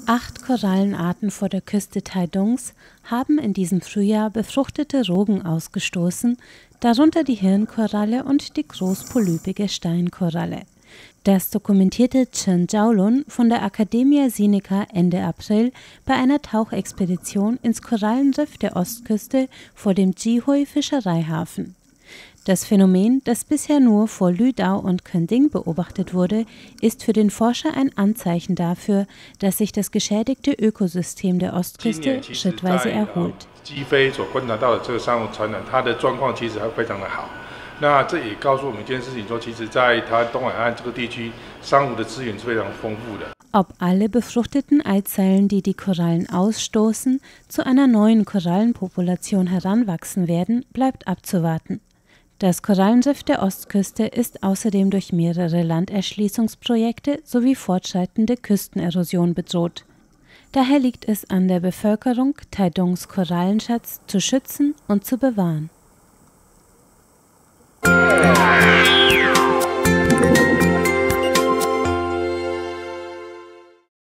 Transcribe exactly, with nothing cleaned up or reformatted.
Acht Korallenarten vor der Küste Taidungs haben in diesem Frühjahr befruchtete Rogen ausgestoßen, darunter die Hirnkoralle und die großpolypige Steinkoralle. Das dokumentierte Chen Jiaolun von der Academia Sinica Ende April bei einer Tauchexpedition ins Korallenriff der Ostküste vor dem Jihui-Fischereihafen. Das Phänomen, das bisher nur vor Lüdao und Kending beobachtet wurde, ist für den Forscher ein Anzeichen dafür, dass sich das geschädigte Ökosystem der Ostküste schrittweise erholt. Ob alle befruchteten Eizellen, die die Korallen ausstoßen, zu einer neuen Korallenpopulation heranwachsen werden, bleibt abzuwarten. Das Korallenriff der Ostküste ist außerdem durch mehrere Landerschließungsprojekte sowie fortschreitende Küstenerosion bedroht. Daher liegt es an der Bevölkerung, Taidungs Korallenschatz zu schützen und zu bewahren.